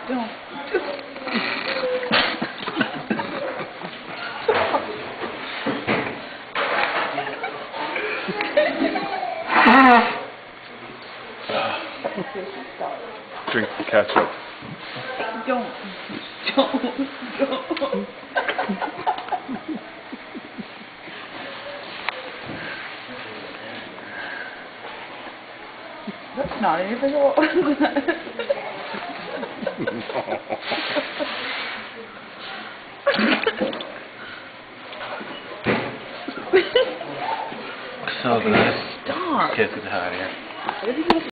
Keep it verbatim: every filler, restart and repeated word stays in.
Don't. Drink the ketchup. Don't. Don't. Don't. That's not anything at all. So good. Stop. Kiss it out of here.